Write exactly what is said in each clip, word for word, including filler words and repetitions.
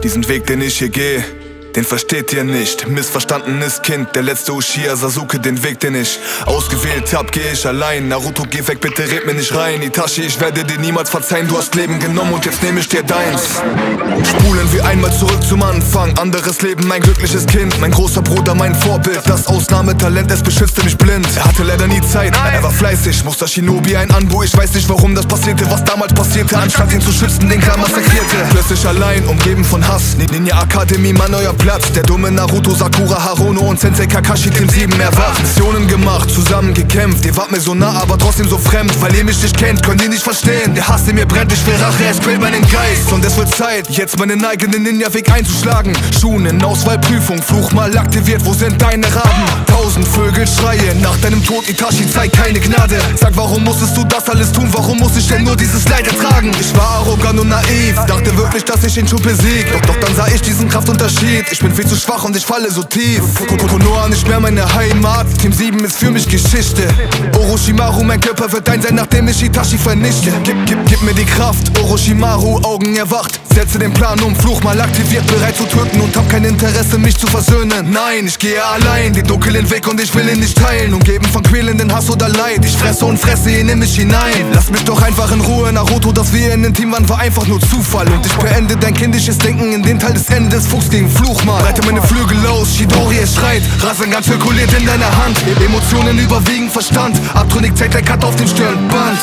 Diesen Weg, den ich hier gehe, den versteht ihr nicht. Missverstandenes Kind, der letzte Uchiha Sasuke, den Weg, den ich ausgewählt hab, geh ich allein. Naruto, geh weg, bitte red mir nicht rein. Itachi, ich werde dir niemals verzeihen. Du hast Leben genommen und jetzt nehme ich dir deins. Spulen wir einmal zurück zum Anfang. Anderes Leben, mein glückliches Kind. Mein großer Bruder, mein Vorbild. Das Ausnahmetalent, es beschützte mich blind. Er hatte leider nie Zeit, er war fleißig. Muster Shinobi, ein Anbu, ich weiß nicht warum das passierte. Was damals passierte, anstatt ihn zu schützen, den Clan massakrierte. Plötzlich allein, umgeben von Hass. Ninja Akademie, mein neuer Platz. Der dumme Naruto, Sakura, Haruno und Sensei Kakashi, Team sieben erwacht. Missionen gemacht, zusammen gekämpft. Ihr wart mir so nah, aber trotzdem so fremd. Weil ihr mich nicht kennt, könnt ihr nicht verstehen. Der Hass in mir brennt, ich will Rache, es quält meinen Geist. Und es wird Zeit, jetzt meinen eigenen Ninja-Weg einzuschlagen. Schuhen, Auswahlprüfung, Fluch mal aktiviert, wo sind deine Raben? Tausend Vögel schreien, nach deinem Tod, Itachi, zeig keine Gnade. Sag, warum musstest du das alles tun, warum muss ich denn nur dieses Leid ertragen? Ich war arrogant und naiv, dachte wirklich, dass ich ihn schon besiegt. Doch, doch dann sah ich diesen Kraftunterschied, ich bin viel zu schwach und ich falle so tief. Konoha nicht mehr meine Heimat, Team sieben ist für mich Geschichte. Orochimaru, mein Körper wird dein sein, nachdem ich Itachi vernichte. Gib, gib, gib mir die Kraft, Orochimaru, Augen erwacht. Setze den Plan um, Fluch mal aktiviert, bereit zu töten und hab kein Interesse, mich zu versöhnen. Nein, ich gehe allein, den dunklen Weg und ich will ihn nicht teilen. Umgeben von quälenden Hass oder Leid, ich fresse und fresse ihn in mich hinein. Lass mich doch einfach in Ruhe, Naruto, dass wir in den Team waren, war einfach nur Zufall. Und ich beende dein kindisches Denken in den Teil des Endes, Fuchs gegen Fluch mal. Breite meine Flügel aus, Chidori, es schreit, Rasengan zirkuliert in deiner Hand. Emotionen überwiegen Verstand, abtrünnig zeigt der Cut auf den Stirnband.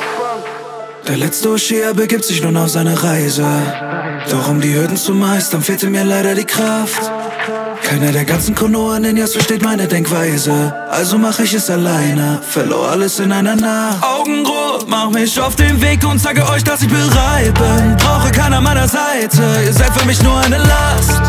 Der letzte Uchiha begibt sich nun auf seine Reise. Doch um die Hürden zu meistern, fehlte mir leider die Kraft. Keiner der ganzen Konoha-Ninjas versteht meine Denkweise. Also mach ich es alleine, verlor alles in einer Nacht. Augenrot, mach mich auf den Weg und sage euch, dass ich bereit bin. Brauche keiner an meiner Seite, ihr seid für mich nur eine Last.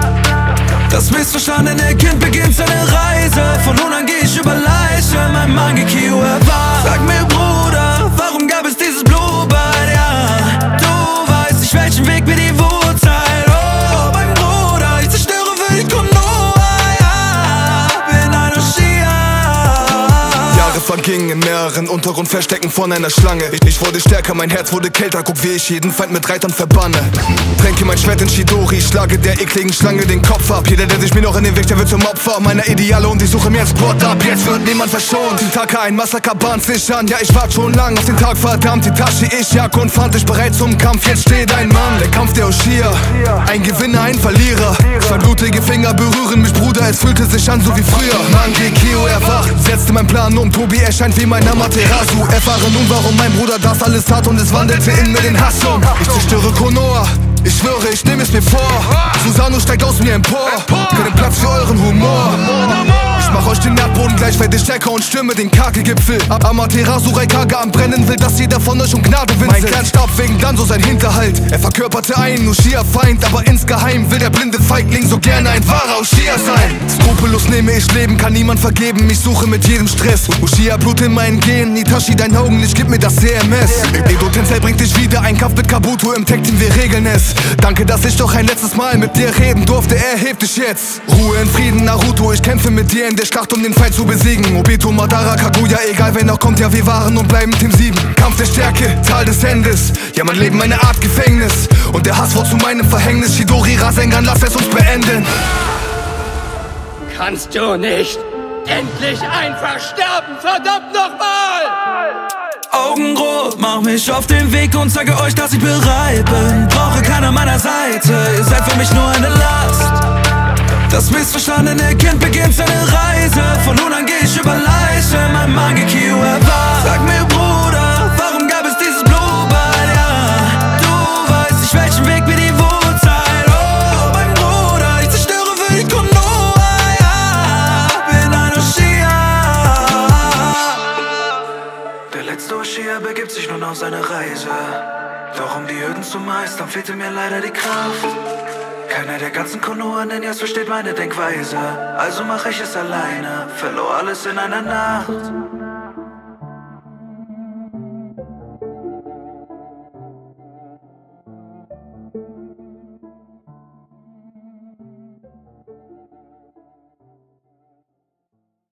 Das missverstandene Kind beginnt seine Reise. Von nun an geh ich über Leiche, mein Mangekyo erwacht. Sag mir, Bruder, warum gab es dieses Blutbad? Ja, du weißt nicht, welchen Weg mir die Wut zeigt. Oh, mein Bruder, ich zerstöre für die Konoha. Ja, bin ein Uchiha. Jahre vergingen in mehreren Untergrundverstecken von einer Schlange. Ich, ich wurde stärker, mein Herz wurde kälter. Guck, wie ich jeden Feind mit Reitern verbanne. Tränke mein Schwert in Chidori, schlage der ekligen Schlange den Kopf ab. Jeder, der sich mir noch in den Weg, der wird zum Opfer meiner Ideale und ich suche mir ein Spot ab. Jetzt wird niemand verschont. Tintaka, ein Massaker bahnt sich an. Ja, ich wart schon lang auf den Tag, verdammt. Itachi, ich jag und fand dich bereit zum Kampf. Jetzt steht ein Mann, der Kampf der Uchiha. Ein Gewinner, ein Verlierer. Zwei blutige Finger berühren mich, Bruder, es fühlte sich an so wie früher. Mangekyo erwacht, setzte mein Plan um. Tobi erscheint wie mein Amaterasu. Erfahre nun, warum mein Bruder das alles tat und es wandelte in mir den Hass um. Ich zerstöre Konoha. Ich schwöre, ich nehme es mir vor. Susanoo steigt aus mir empor. Keinen Platz für euren Humor. Ich mach euch den Erdboden gleich, werde stärker und stürme den Kage-Gipfel. Amaterasu Raikage am Brennen, will, dass jeder von euch um Gnade winselt. Mein Clan starb wegen Danzo sein Hinterhalt. Er verkörperte einen Uchiha-Feind, aber insgeheim will der blinde Feigling so gerne ein wahrer Uchiha sein. Skrupellos nehme ich Leben, kann niemand vergeben, ich suche mit jedem Stress. Uchiha-Blut in meinen Genen, Itachi, dein Augenlicht, gib mir das C M S. Edo Tensei bringt dich wieder, ein Kampf mit Kabuto, im Tag-Team, wir regeln es. Danke, dass ich doch ein letztes Mal mit dir reden durfte, erheb dich jetzt. Ruhe in Frieden, Naruto, ich kämpfe mit dir in der Schlacht, um den Feind zu besiegen. Obito, Madara, Kaguya, egal wer noch kommt, ja wir waren und bleiben Team sieben. Kampf der Stärke, Zahl des Endes, ja mein Leben eine Art Gefängnis. Und der Hass wird zu meinem Verhängnis, Chidori, Rasengan, lass es uns beenden. Kannst du nicht endlich einfach sterben, verdammt nochmal! Augenrot, mach mich auf den Weg und sage euch, dass ich bereit bin. Brauche keiner an meiner Seite, ihr seid für mich nur eine Last. Das missverstandene Kind beginnt seine Reise. Von nun an geh ich über Leiche, mein Mangekyo erwacht. Sag mir, Bruder, warum gab es dieses Blutbad? Ja, du weißt nicht, welchen Weg mir die Wut zeigt. Oh, mein Bruder, ich zerstöre für die Konoha. Ja, bin ein Uchiha. Der letzte Uchiha begibt sich nun auf seine Reise. Doch um die Hürden zu meistern, fehlte mir leider die Kraft. Keiner der ganzen Konoha-Ninjas versteht meine Denkweise. Also mach ich es alleine, verlor alles in einer Nacht.